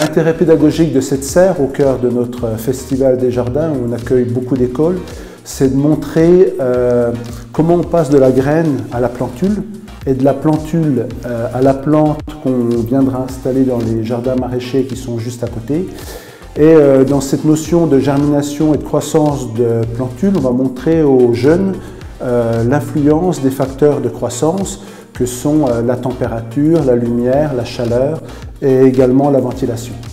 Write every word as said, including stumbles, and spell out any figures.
L'intérêt pédagogique de cette serre au cœur de notre festival des jardins où on accueille beaucoup d'écoles, c'est de montrer euh, comment on passe de la graine à la plantule et de la plantule euh, à la plante qu'on viendra installer dans les jardins maraîchers qui sont juste à côté. Et euh, dans cette notion de germination et de croissance de plantule, on va montrer aux jeunes euh, l'influence des facteurs de croissance que sont euh, la température, la lumière, la chaleur et également la ventilation.